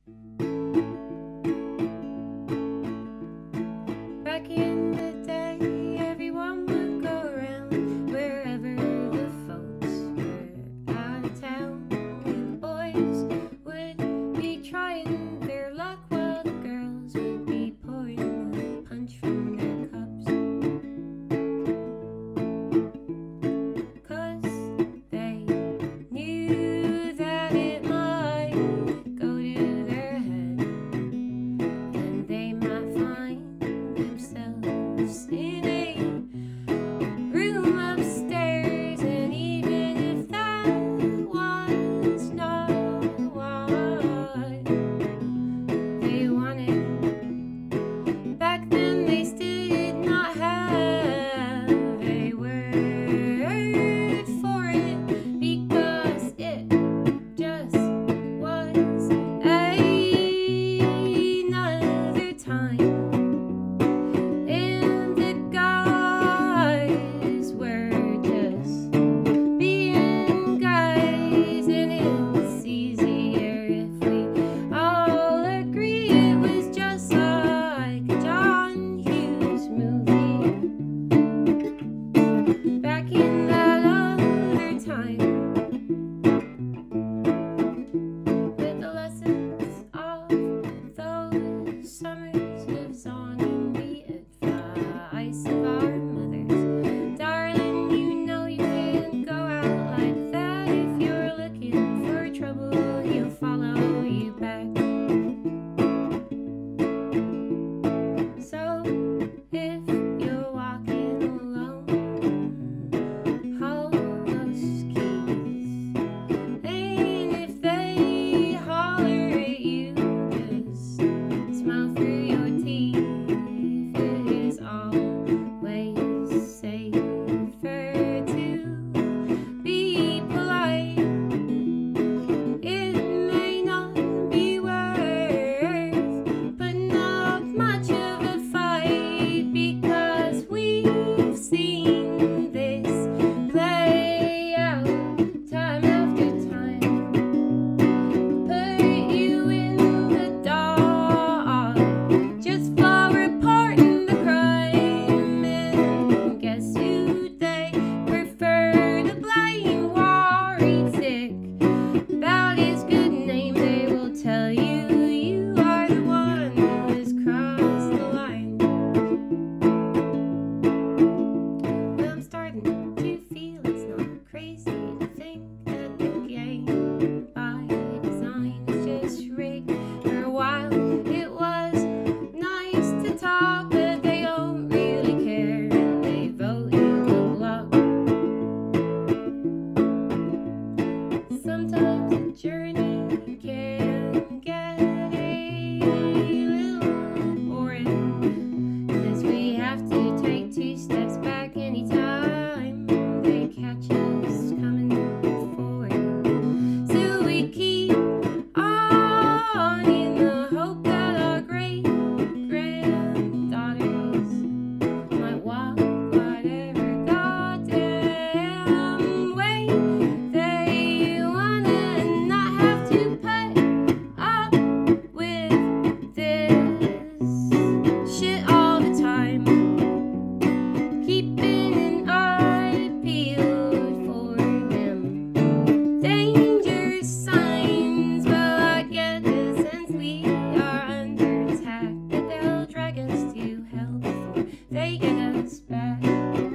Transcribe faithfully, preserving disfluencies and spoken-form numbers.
Back in the day, everyone would go around wherever the folks were out of town. And boys would be trying their luck while the girls would be pouring the punch from their cups. 'Cause they knew that it might go to their head, and they might find themselves in a room upstairs. And even if that was not what they wanted, back then they still did not have a word for it, because it just was another time. And the guys were just being guys, and it's easier if we all agree it was just like a John Hughes movie. Back in that other time, with the lessons of those summers lives on in the advice of our mothers. Darling, you know you can't go out like that. If you're looking for trouble, he'll follow you back. So if you're walking alone, hold those keys. And if they holler at you, just smile through your teeth. It is always safer to be polite. It may not be worth putting up much of a fight, because we've seen this play out time after time. Put you in the dark just for reporting the crime, and guess who they prefer to blame? Worried sick about his good name, they will tell you you are the one who has crossed the line. Well, I'm starting to feel it's not crazy to think that the game by design is just rigged. For a while it was nice to talk, but they don't really care, and they vote you good luck. Sometimes the journey can get a little boring, 'cause we have to take two steps back anytime they catch us coming forward. So we keep on in the hope that our great granddaughters might walk whatever goddamn way they wanna, and not have to put up with this shit all the time. Keeping an eye peeled for them danger signs. Well, I get the sense we are under attack, that they'll drag us to hell before they get us back.